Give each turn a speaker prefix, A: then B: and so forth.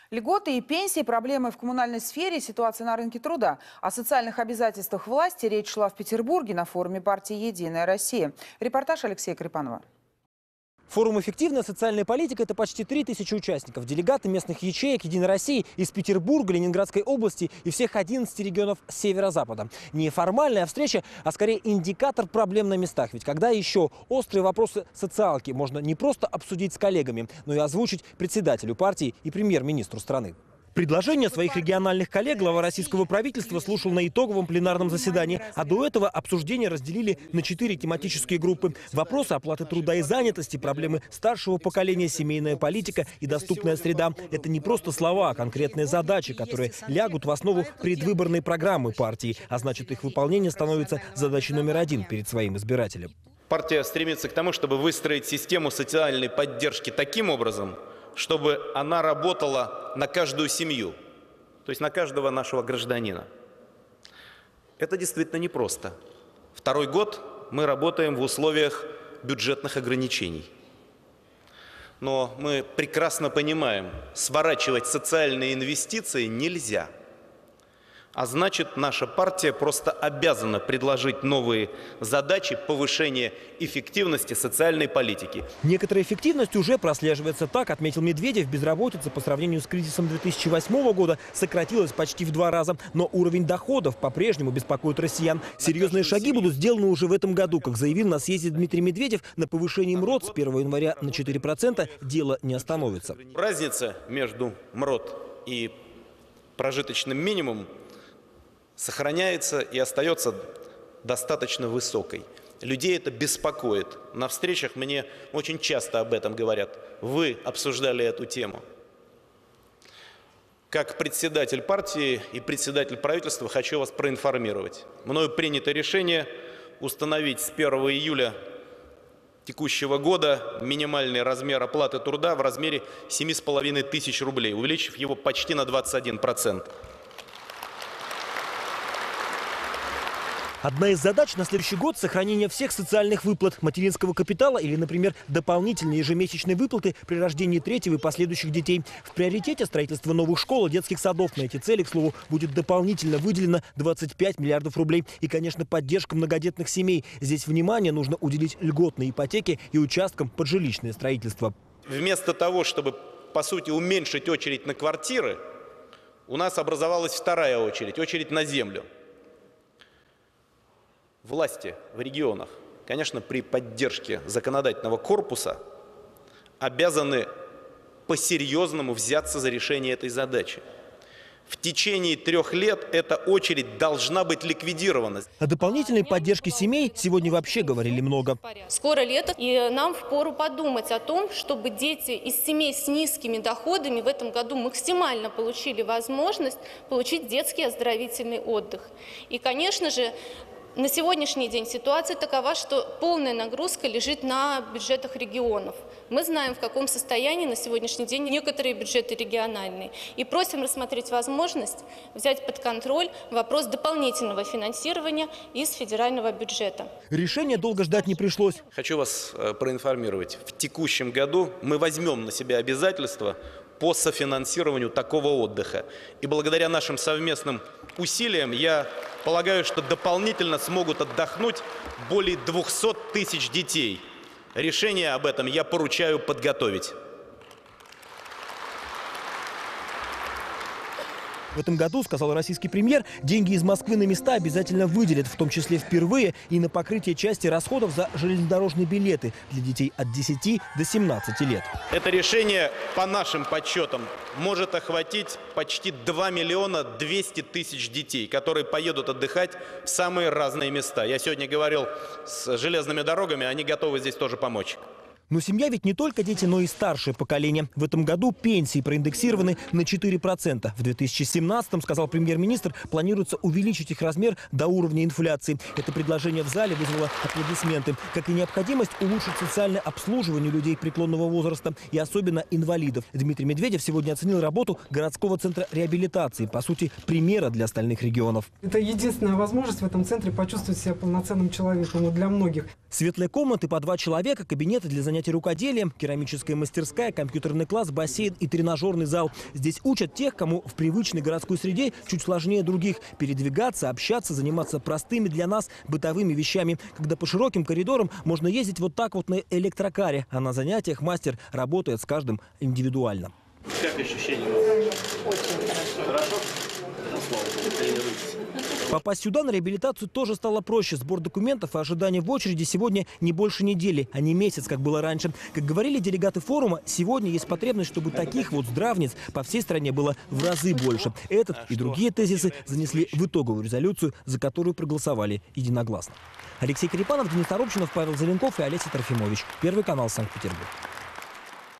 A: Льготы и пенсии, проблемы в коммунальной сфере, ситуация на рынке труда. О социальных обязательствах власти речь шла в Петербурге на форуме партии «Единая Россия». Репортаж Алексея Крепанова.
B: Форум «Эффективная социальная политика» – это почти 3000 участников. Делегаты местных ячеек «Единой России» из Петербурга, Ленинградской области и всех 11 регионов северо-запада. Не формальная встреча, а скорее индикатор проблем на местах. Ведь когда еще острые вопросы социалки можно не просто обсудить с коллегами, но и озвучить председателю партии и премьер-министру страны. Предложения своих региональных коллег глава российского правительства слушал на итоговом пленарном заседании. А до этого обсуждение разделили на 4 тематические группы. Вопросы оплаты труда и занятости, проблемы старшего поколения, семейная политика и доступная среда. Это не просто слова, а конкретные задачи, которые лягут в основу предвыборной программы партии. А значит, их выполнение становится задачей номер 1 перед своим избирателем.
C: Партия стремится к тому, чтобы выстроить систему социальной поддержки таким образом, чтобы она работала на каждую семью, то есть на каждого нашего гражданина. Это действительно непросто. Второй год мы работаем в условиях бюджетных ограничений. Но мы прекрасно понимаем, сворачивать социальные инвестиции нельзя. А значит, наша партия просто обязана предложить новые задачи повышения эффективности социальной политики.
B: Некоторая эффективность уже прослеживается. Так отметил Медведев. Безработица по сравнению с кризисом 2008 года сократилась почти в 2 раза. Но уровень доходов по-прежнему беспокоит россиян. Серьезные шаги будут сделаны уже в этом году. Как заявил на съезде Дмитрий Медведев, на повышении МРОТ с 1 января на 4% дело не остановится.
C: Разница между МРОТ и прожиточным минимумом сохраняется и остается достаточно высокой. Людей это беспокоит. На встречах мне очень часто об этом говорят. Вы обсуждали эту тему. Как председатель партии и председатель правительства хочу вас проинформировать. Мною принято решение установить с 1 июля текущего года минимальный размер оплаты труда в размере 7500 рублей, увеличив его почти на 21%.
B: Одна из задач на следующий год – сохранение всех социальных выплат, материнского капитала или, например, дополнительные ежемесячные выплаты при рождении 3-го и последующих детей. В приоритете строительство новых школ и детских садов. На эти цели, к слову, будет дополнительно выделено 25 миллиардов рублей. И, конечно, поддержка многодетных семей. Здесь внимание нужно уделить льготной ипотеке и участкам под жилищное строительство.
C: Вместо того, чтобы, по сути, уменьшить очередь на квартиры, у нас образовалась вторая очередь – очередь на землю. Власти в регионах, конечно, при поддержке законодательного корпуса обязаны по-серьезному взяться за решение этой задачи. В течение 3 лет эта очередь должна быть ликвидирована.
B: О дополнительной поддержке семей сегодня вообще говорили много.
D: Скоро лето, и нам впору подумать о том, чтобы дети из семей с низкими доходами в этом году максимально получили возможность получить детский оздоровительный отдых. И, конечно же, на сегодняшний день ситуация такова, что полная нагрузка лежит на бюджетах регионов. Мы знаем, в каком состоянии на сегодняшний день некоторые бюджеты региональные. И просим рассмотреть возможность взять под контроль вопрос дополнительного финансирования из федерального бюджета.
B: Решения долго ждать не пришлось.
C: Хочу вас проинформировать. В текущем году мы возьмем на себя обязательства по софинансированию такого отдыха. И благодаря нашим совместным усилиям, я полагаю, что дополнительно смогут отдохнуть более 200 тысяч детей. Решение об этом я поручаю подготовить.
B: В этом году, сказал российский премьер, деньги из Москвы на места обязательно выделят, в том числе впервые и на покрытие части расходов за железнодорожные билеты для детей от 10 до 17 лет.
C: Это решение, по нашим подсчетам, может охватить почти 2 200 000 детей, которые поедут отдыхать в самые разные места. Я сегодня говорил с железными дорогами, они готовы здесь тоже помочь.
B: Но семья ведь не только дети, но и старшее поколение. В этом году пенсии проиндексированы на 4%. В 2017-м, сказал премьер-министр, планируется увеличить их размер до уровня инфляции. Это предложение в зале вызвало аплодисменты. Как и необходимость улучшить социальное обслуживание людей преклонного возраста и особенно инвалидов. Дмитрий Медведев сегодня оценил работу городского центра реабилитации. По сути, примера для остальных регионов.
E: Это единственная возможность в этом центре почувствовать себя полноценным человеком для многих.
B: Светлые комнаты по 2 человека, кабинеты для занятий занятия рукоделием, керамическая мастерская, компьютерный класс, бассейн и тренажерный зал. Здесь учат тех, кому в привычной городской среде чуть сложнее других передвигаться, общаться, заниматься простыми для нас бытовыми вещами. Когда по широким коридорам можно ездить вот так вот на электрокаре, а на занятиях мастер работает с каждым индивидуально.
C: Как ощущения? Очень хорошо.
B: Попасть сюда на реабилитацию тоже стало проще. Сбор документов и ожидание в очереди сегодня не больше недели, а не месяц, как было раньше. Как говорили делегаты форума, сегодня есть потребность, чтобы таких вот здравниц по всей стране было в разы больше. Этот и другие тезисы занесли в итоговую резолюцию, за которую проголосовали единогласно. Алексей Карипанов, Денис Торопчинов, Павел Зеленков и Олеся Трофимович. Первый канал, Санкт-Петербург.